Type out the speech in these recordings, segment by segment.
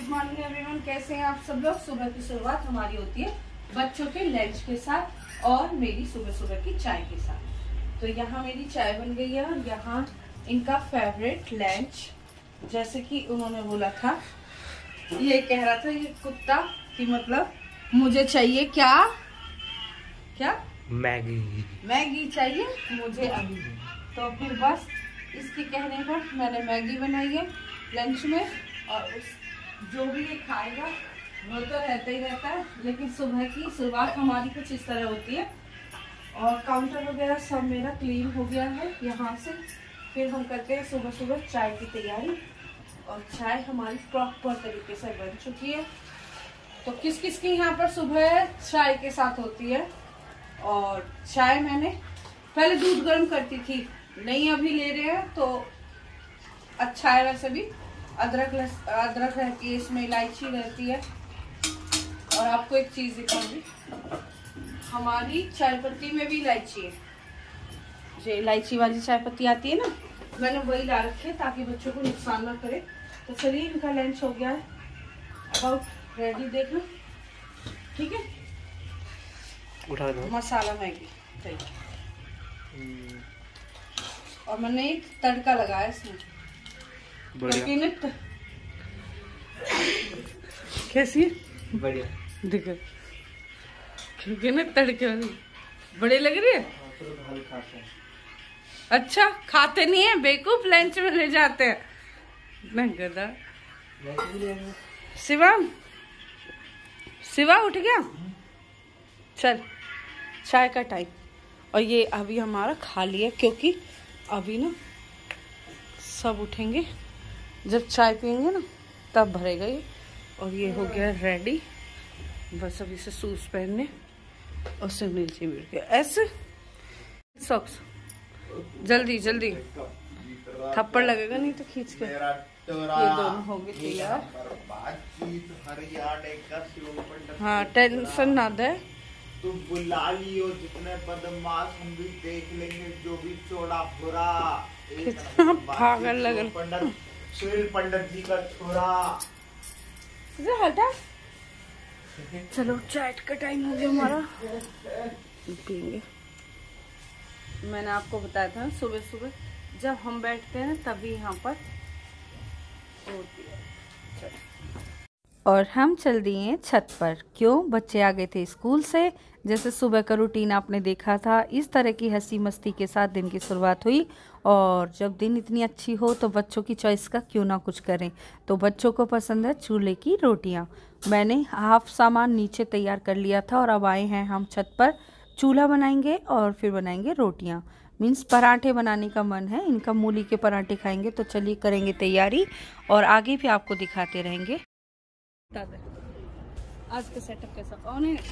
Good morning everyone, कैसे हैं आप सब लोग। सुबह की शुरुआत हमारी होती है बच्चों के लंच के साथ और मेरी सुबह सुबह की चाय के साथ। तो यहाँ मेरी चाय बन गई है और यहाँ इनका फेवरेट लंच, जैसे कि उन्होंने बोला था, ये कह रहा था ये कुत्ता कि मतलब मुझे चाहिए क्या क्या मैगी चाहिए मुझे अभी। तो फिर बस इसके कहने पर मैंने मैगी बनाई है लंच में, और उस जो भी ये खाएगा वो तो रहता ही रहता है, लेकिन सुबह की शुरुआत हमारी कुछ इस तरह होती है। और काउंटर वगैरह सब मेरा क्लीन हो गया है यहाँ से। फिर हम करते हैं सुबह सुबह चाय की तैयारी, और चाय हमारी प्रॉपर तरीके से बन चुकी है। तो किस किस की यहाँ पर सुबह चाय के साथ होती है। और चाय मैंने पहले दूध गर्म करती थी, नहीं अभी ले रहे हैं तो अच्छा है। वैसे भी अदरक रहती है इसमें, इलायची रहती है। और आपको एक चीज दिखाऊंगी, हमारी चाय पत्ती में भी इलायची है। जो इलायची वाली चाय पत्ती आती है ना, मैंने वही ला रखी है ताकि बच्चों को नुकसान ना करे। तो चलिए, इनका लंच हो गया है, अबाउट रेडी, देखना ठीक है। उठा दो। मसाला मैगी और मैंने एक तड़का लगाया इसमें, क्योंकि ना कैसी बढ़िया देखो, क्योंकि ना तड़के वाली बड़े लग रही है। अच्छा, खाते नहीं है बेवकूफ, लंच में ले जाते हैं ना गधा। शिवा उठ गया, चल चाय का टाइम। और ये अभी हमारा खाली है, क्योंकि अभी ना सब उठेंगे, जब चाय पियेंगे ना तब भरेगा ये। और ये हो गया रेडी, बस अभी से शूज पहनने और सिर्फ नीचे मिल गया ऐसे सॉक्स। जल्दी जल्दी, थप्पड़ लगेगा नहीं तो खींच के। ये दोनों हो गए तैयार। हाँ, टेंशन ना दे, तो बुला लियो जितने बदमाश हम भी देख लेंगे, जो भी चौड़ा भुरा कितना पागल लग रहा। सुनील पंडित जी का छोरा। हटा, चलो चाय का टाइम हो गया हमारा, पियेंगे। मैंने आपको बताया था सुबह सुबह जब हम बैठते हैं तभी यहाँ पर होती है। और हम चल दिए छत पर, क्यों, बच्चे आ गए थे स्कूल से। जैसे सुबह का रूटीन आपने देखा था, इस तरह की हंसी मस्ती के साथ दिन की शुरुआत हुई। और जब दिन इतनी अच्छी हो तो बच्चों की चॉइस का क्यों ना कुछ करें। तो बच्चों को पसंद है चूल्हे की रोटियां। मैंने हाफ सामान नीचे तैयार कर लिया था और अब आए हैं हम छत पर। चूल्हा बनाएंगे और फिर बनाएंगे रोटियां, मीन्स पराठे बनाने का मन है इनका, मूली के पराठे खाएंगे। तो चलिए करेंगे तैयारी और आगे भी आपको दिखाते रहेंगे। आज का सेटअप कैसा कौन है?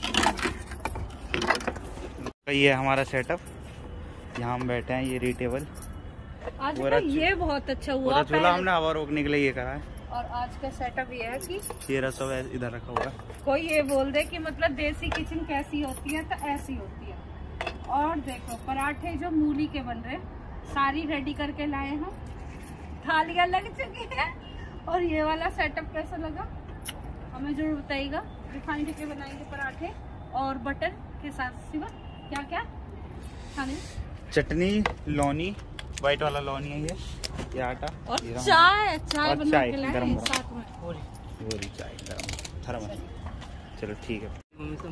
ये हमारा सेटअप, यहाँ हम बैठे हैं, ये री टेबल। आज का ये बहुत अच्छा हुआ, चूल्हा हमने हवा रोकने के लिए ये करा है। और आज का सेटअप ये है कि ये रसोई इधर रखा हुआ है। कोई ये बोल दे कि मतलब देसी किचन कैसी होती है, तो ऐसी होती है। और देखो पराठे जो मूली के बन रहे, सारी रेडी करके लाए हम, थालियां लग चुकी है। और ये वाला सेटअप कैसा लगा हमें जरूर बताइएगा। रिफाइंड के बनाएंगे पराठे और बटर के साथ सिवा क्या क्या खाने, चटनी, लौनी, व्हाइट वाला लौनी है ये आटा, और चाय बना के लाए गरम साथ में। पूरी चाय गरम थर्मस। चलो ठीक है।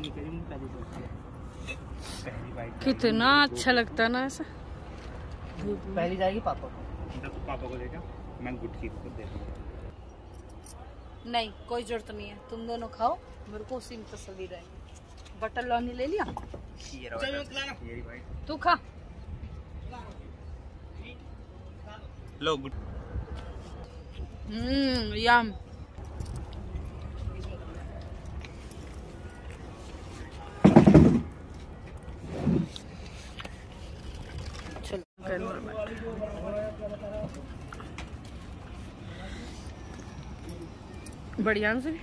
कितना अच्छा लगता है ना ऐसा। पहली जाएगी पापा को, पापा को लेकर मैं गुटकी को देखूंगा। नहीं, कोई जरूरत नहीं है, तुम दोनों खाओ, मेरे को उसी में तसल्ली रहेगी। बटर लौनी ले लिया, तू खा लो। गुड यम। बढ़िया से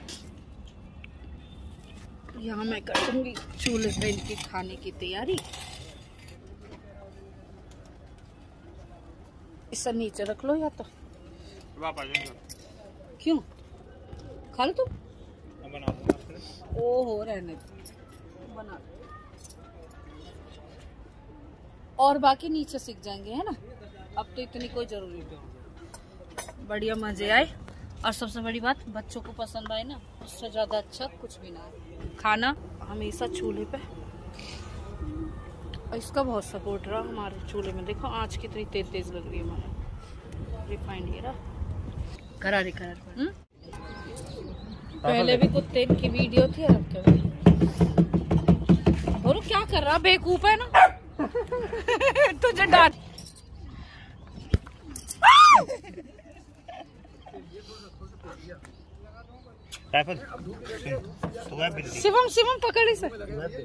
यहाँ मैं करूँगी चूल्हे पे इनके खाने की तैयारी। इसे नीचे रख लो या तो, वापस क्यों खा लो तुम। बना दूंगा। ओहो रहने दो, बना लो। और बाकी नीचे सीख जाएंगे, है ना। अब तो इतनी कोई जरूरी नहीं। बढ़िया मजे आए, और सबसे बड़ी बात बच्चों को पसंद आए ना, उससे ज्यादा अच्छा कुछ भी ना है। खाना हमेशा चूल्हे पे, और इसका बहुत सपोर्ट रहा हमारे चूल्हे में। देखो आँच कितनी तेज तेज लग रही है हमारा रिफाइंड। ये रहा करारी करारी। पहले भी कुत्ते की वीडियो थी, अब क्या और क्या कर रहा बेवकूफ है ना। तुझे डांट। शिवम शिवम पकड़ी से।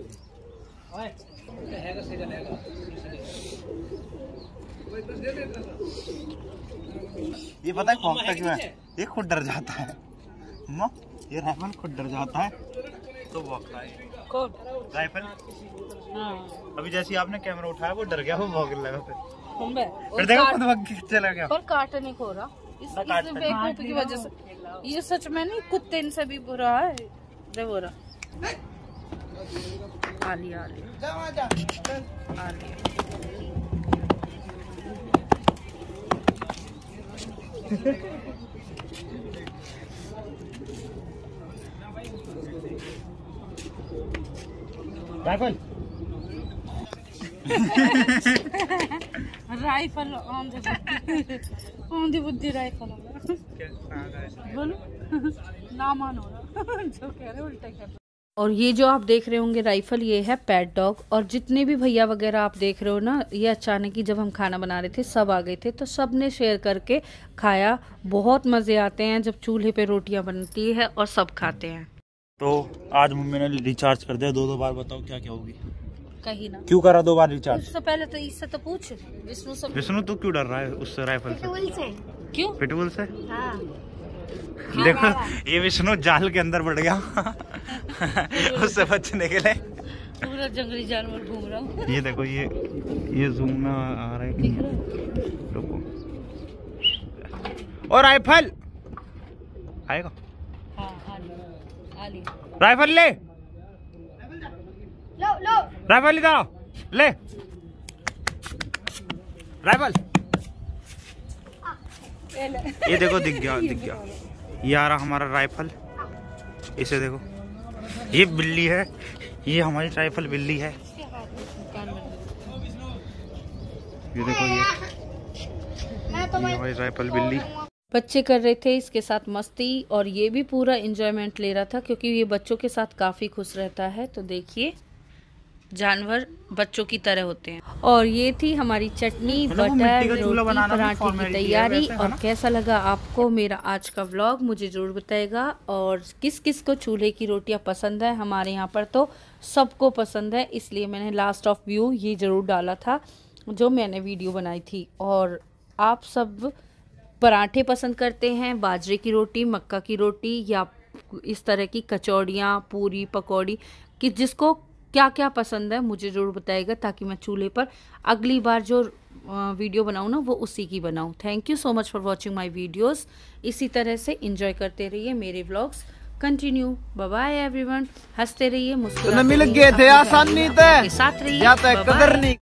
ये पता है भौंकता क्यों है? ये खुद डर जाता है। ये राइफल खुद डर जाता है तो भौंकता है। कौन? राइफल। हाँ। अभी जैसे आपने कैमरा उठाया वो डर गया, वो भौंकने लगा। फिर देखो खुद भाग के चला गया। पर काटने को रहा इस बेवकूफी की वजह से। ये सच में नहीं, कुत्ते इनसे भी बुरा है। देखो रहा आली आली आली। राइफल राइफल आंधी बुद्धि राइफल बोलो ना मानो जो कह रहे उल्टे कर। और ये जो आप देख रहे होंगे राइफल, ये है पेट डॉग। और जितने भी भैया वगैरह आप देख रहे हो ना, ये अचानक ही जब हम खाना बना रहे थे सब आ गए थे, तो सब ने शेयर करके खाया। बहुत मजे आते हैं जब चूल्हे पे रोटियां बनती है और सब खाते हैं। तो आज मम्मी ने रिचार्ज कर दिया 2 बार। बताओ क्या क्या होगी? कहीं ना क्यों करा 2 बार रिचार्ज? उससे पहले तो इससे तो पूछ विष्णु से। विष्णु तो क्यों डर रहा है उससे? राइफल से क्यों? पिटबुल से। हाँ। देखो ये विष्णु जाल के अंदर बढ़ गया उससे बचने के लिए पूरा जंगली जानवर घूम रहा हूँ। ये देखो ये जूम में आ रहा है। और राइफल आएगा। हाँ, आली। राइफल ले लो राइफल इधर आओ, ले राइफल। ये देखो दिख गया ये आ रहा हमारा राइफल। इसे देखो, ये बिल्ली है, ये हमारी राइफल बिल्ली है। ये देखो ये हमारी राइफल बिल्ली। बच्चे कर रहे थे इसके साथ मस्ती, और ये भी पूरा एंजॉयमेंट ले रहा था क्योंकि ये बच्चों के साथ काफी खुश रहता है। तो देखिए जानवर बच्चों की तरह होते हैं। और ये थी हमारी चटनी, बटर, रोटी, पराठे की तैयारी। और कैसा लगा आपको मेरा आज का व्लॉग मुझे जरूर बताइएगा। और किस किस को चूल्हे की रोटियां पसंद है? हमारे यहाँ पर तो सबको पसंद है, इसलिए मैंने लास्ट ऑफ व्यू ये जरूर डाला था जो मैंने वीडियो बनाई थी। और आप सब पराठे पसंद करते हैं, बाजरे की रोटी, मक्का की रोटी, या इस तरह की कचौड़ियाँ, पूरी, पकौड़ी, कि जिसको क्या क्या पसंद है मुझे ज़रूर बताइएगा, ताकि मैं चूल्हे पर अगली बार जो वीडियो बनाऊँ ना वो उसी की बनाऊँ। Thank you so much for watching my videos. इसी तरह से इंजॉय करते रहिए मेरे vlogs. Continue. Bye bye everyone. हंसते रहिए, मुस्कुराते रहिए, मिल गए थे आसानी के साथ रहिए।